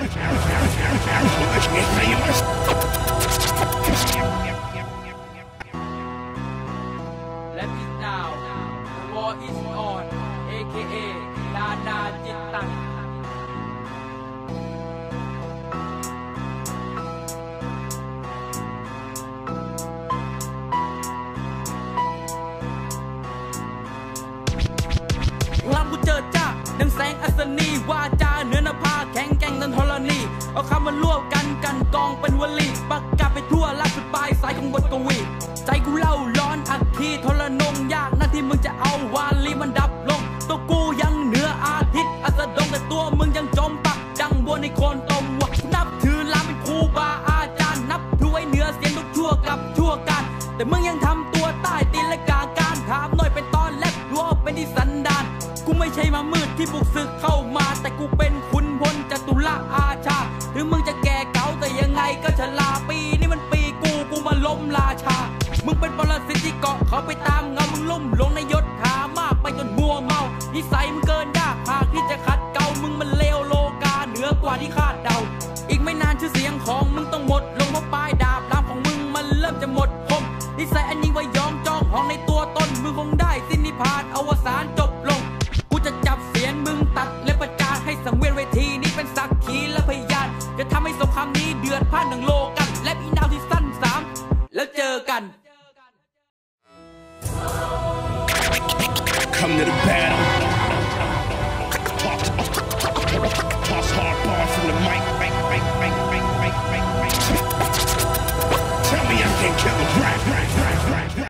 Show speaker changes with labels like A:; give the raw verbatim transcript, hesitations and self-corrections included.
A: Let it now the war is on เอ เค เอ ดาดาจิตตันลำกูเจอจ้าดังแสงอัศนีว่าจาเนื้อหน้าผาแข็งแกร่งดังธรณีเอาคำมารวบกันกันกองเป็นวลีประกาศไปทั่วลากสุดปลายสายของบทกวีใจกูเล่าร้อนอักขีทรนงยากนะที่มึงจะเอาวาลีมันดับลงตัวกูยังเหนืออาทิตย์อัสดงแต่ตัวมึงยังจมปักดังบัวในโคนตมวะนับถือลำเป็นครูบาอาจารย์นับถือไว้เหนือเสียงทุกชั่วกับชั่วการแต่มึงยังทำตัวใต้ตีนและกาการถามหน่อยเป็นตอนแรกรัวเป็นที่สันดานกูไม่ใช่มามืดที่บุกศึกเข้ามาแต่กูเป็นขุนพลจตุรอาชาถึงมึงจะแก่เก่าแต่ยังไงก็ชราปีนี้มันปีกูกูมาล้มราชามึงเป็นปรสิตที่เกาะเขาไปตามเงามึงลุ่มลงในยศถามากไปจนมัวเมานิสัยมึงเกินยากหากที่จะขัดเกลามึงมันเลวโลกาเหนือกว่าที่คาดเดาอีกไม่นานชื่อเสียงของมึงต้องหมดลงเพราะปลายดาบลามของมึงมันเริ่มจะหมดคมนิสัยอันยิ่งไว้ยองจองของในตัวตนมึงคงได้สิ้นนิพพานอวสานจบลงกูจะจับเสียงมึงตัดและประจานให้สังเวียนเวทีนี้เป็นสักขีและพยานจะทำให้สงครามนี้เดือดพล่านดังโลกันและอีนาวที่สั้นสามแล้วเจอกัน
B: Come to the battle. Toss hard bars from the mic. Tell me I can't kill a rap.